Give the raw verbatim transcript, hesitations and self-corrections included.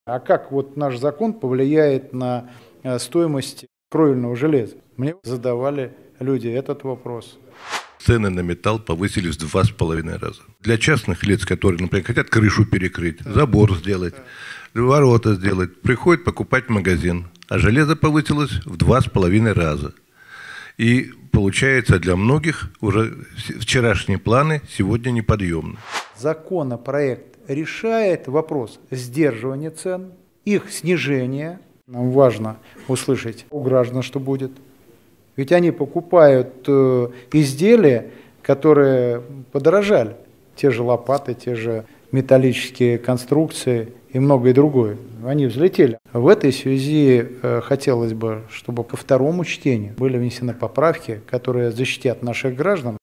А как вот наш закон повлияет на стоимость кровельного железа? Мне задавали люди этот вопрос. Цены на металл повысились в два с половиной раза. Для частных лиц, которые, например, хотят крышу перекрыть, забор сделать, ворота сделать, приходят покупать в магазин, а железо повысилось в два с половиной раза. И получается для многих уже вчерашние планы сегодня неподъемны. Законопроект решает вопрос сдерживания цен, их снижения. Нам важно услышать у граждан, что будет. Ведь они покупают э, изделия, которые подорожали. Те же лопаты, те же металлические конструкции и многое другое. Они взлетели. В этой связи э, хотелось бы, чтобы ко второму чтению были внесены поправки, которые защитят наших граждан.